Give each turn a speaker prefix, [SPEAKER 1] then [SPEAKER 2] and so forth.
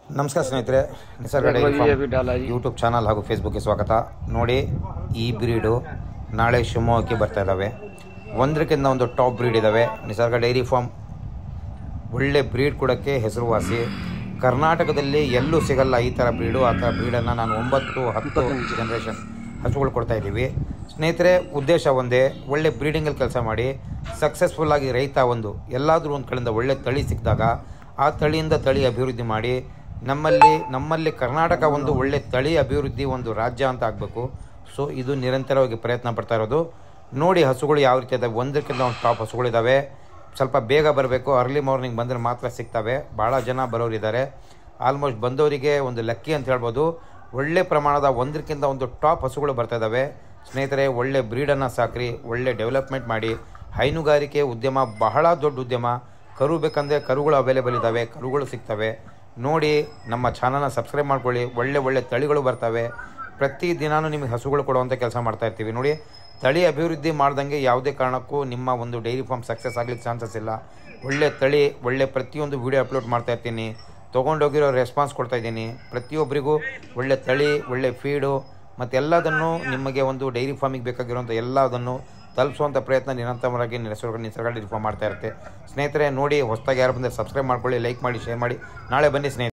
[SPEAKER 1] ನಮಸ್ಕಾರ ಸ್ನೇಹಿತರೆ, ನಿಸರ್ಗ ಡೈರಿ ಫಾರ್ಮ್ ಯೂಟ್ಯೂಬ್ ಚಾನಲ್ ಹಾಗೂ ಫೇಸ್ಬುಕ್ಗೆ ಸ್ವಾಗತ. ನೋಡಿ, ಈ ಬ್ರೀಡು ನಾಳೆ ಶಿವಮೊಗ್ಗಕ್ಕೆ ಬರ್ತಾ ಇದ್ದಾವೆ. ಒಂದಕ್ಕಿಂತ ಒಂದು ಟಾಪ್ ಬ್ರೀಡ್ ಇದ್ದಾವೆ. ನಿಸರ್ಗ ಡೈರಿ ಫಾರ್ಮ್ ಒಳ್ಳೆ ಬ್ರೀಡ್ ಕೊಡೋಕ್ಕೆ ಹೆಸರುವಾಸಿ. ಕರ್ನಾಟಕದಲ್ಲಿ ಎಲ್ಲೂ ಸಿಗಲ್ಲ ಈ ಥರ ಬ್ರೀಡು. ಆ ಥರ ಬ್ರೀಡನ್ನು ನಾನು 9-10 ಜನ್ರೇಷನ್ ಹಸುಗಳು ಕೊಡ್ತಾಯಿದ್ದೀವಿ. ಸ್ನೇಹಿತರೆ, ಉದ್ದೇಶ ಒಂದೇ, ಒಳ್ಳೆ ಬ್ರೀಡಿಂಗಲ್ಲಿ ಕೆಲಸ ಮಾಡಿ ಸಕ್ಸಸ್ಫುಲ್ಲಾಗಿ ರೈತ ಎಲ್ಲಾದರೂ ಒಂದು ಕಡೆಯಿಂದ ಒಳ್ಳೆ ತಳಿ ಸಿಕ್ಕಿದಾಗ ಆ ತಳಿಯಿಂದ ತಳಿ ಅಭಿವೃದ್ಧಿ ಮಾಡಿ ನಮ್ಮಲ್ಲಿ ಕರ್ನಾಟಕ ಒಳ್ಳೆ ತಳಿ ಅಭಿವೃದ್ಧಿ ರಾಜ್ಯ ಅಂತ ಆಗಬೇಕು. ಸೊ ಇದು ನಿರಂತರವಾಗಿ ಪ್ರಯತ್ನ ಪಡ್ತಾ ಇರೋದು. ನೋಡಿ ಹಸುಗಳು ಯಾವ ರೀತಿ ಇದ್ದಾವೆ. ಒಂದಕ್ಕಿಂತ ಒಂದು ಟಾಪ್ ಹಸುಗಳಿದ್ದಾವೆ. ಸ್ವಲ್ಪ ಬೇಗ ಬರಬೇಕು, ಅರ್ಲಿ ಮಾರ್ನಿಂಗ್ ಬಂದರೆ ಮಾತ್ರ ಸಿಗ್ತವೆ. ಭಾಳ ಜನ ಬರೋರಿದ್ದಾರೆ. ಆಲ್ಮೋಸ್ಟ್ ಬಂದವರಿಗೆ ಲಕ್ಕಿ ಅಂತ ಹೇಳ್ಬೋದು. ಒಳ್ಳೆ ಪ್ರಮಾಣದ ಒಂದಕ್ಕಿಂತ ಒಂದು ಟಾಪ್ ಹಸುಗಳು ಬರ್ತಾ ಇದ್ದಾವೆ. ಸ್ನೇಹಿತರೆ, ಒಳ್ಳೆ ಬ್ರೀಡನ್ನು ಸಾಕ್ರಿ, ಒಳ್ಳೆ ಡೆವಲಪ್ಮೆಂಟ್ ಮಾಡಿ. ಹೈನುಗಾರಿಕೆ ಉದ್ಯಮ ಬಹಳ ದೊಡ್ಡ ಉದ್ಯಮ. ಕರು ಬೇಕಂದರೆ ಕರುಗಳು ಅವೈಲೇಬಲ್ ಇದ್ದಾವೆ, ಕರುಗಳು ಸಿಗ್ತವೆ. ನೋಡಿ, ನಮ್ಮ ಚಾನಲ್ನ ಸಬ್ಸ್ಕ್ರೈಬ್ ಮಾಡ್ಕೊಳ್ಳಿ. ಒಳ್ಳೆ ತಳಿಗಳು ಬರ್ತವೆ. ಪ್ರತಿ ದಿನಾನೂ ನಿಮಗೆ ಹಸುಗಳು ಕೊಡುವಂಥ ಕೆಲಸ ಮಾಡ್ತಾಯಿರ್ತೀವಿ. ನೋಡಿ, ತಳಿ ಅಭಿವೃದ್ಧಿ ಮಾಡ್ದಂಗೆ ಯಾವುದೇ ಕಾರಣಕ್ಕೂ ನಿಮ್ಮ ಡೈರಿ ಫಾರ್ಮ್ ಸಕ್ಸಸ್ ಆಗಲಿಕ್ಕೆ ಚಾನ್ಸಸ್ ಇಲ್ಲ. ಒಳ್ಳೆ ತಳಿ, ಪ್ರತಿಯೊಂದು ವೀಡಿಯೋ ಅಪ್ಲೋಡ್ ಮಾಡ್ತಾಯಿರ್ತೀನಿ. ತೊಗೊಂಡೋಗಿರೋ ರೆಸ್ಪಾನ್ಸ್ ಕೊಡ್ತಾಯಿದ್ದೀನಿ. ಪ್ರತಿಯೊಬ್ಬರಿಗೂ ಒಳ್ಳೆ ತಳಿ, ಒಳ್ಳೆ ಫೀಡು ಮತ್ತು ಎಲ್ಲದನ್ನು ನಿಮಗೆ ಡೈರಿ ಫಾರ್ಮಿಗೆ ಬೇಕಾಗಿರುವಂಥ ಎಲ್ಲದನ್ನು ತಲುಪಿಸುವಂಥ ಪ್ರಯತ್ನ ನಿರಂತರವಾಗಿ ನಿಸರ್ಗ ಡೈರಿ ಫಾರ್ಮ್ ಮಾಡ್ತಾ ಇರುತ್ತೆ. ಸ್ನೇಹಿತರೆ, ನೋಡಿ, ಹೊಸದಾಗಿ ಯಾರು ಬಂದರೆ ಸಬ್ಸ್ಕ್ರೈಬ್ ಮಾಡ್ಕೊಳ್ಳಿ, ಲೈಕ್ ಮಾಡಿ, ಶೇರ್ ಮಾಡಿ. ನಾಳೆ ಬನ್ನಿ ಸ್ನೇಹಿತರೆ.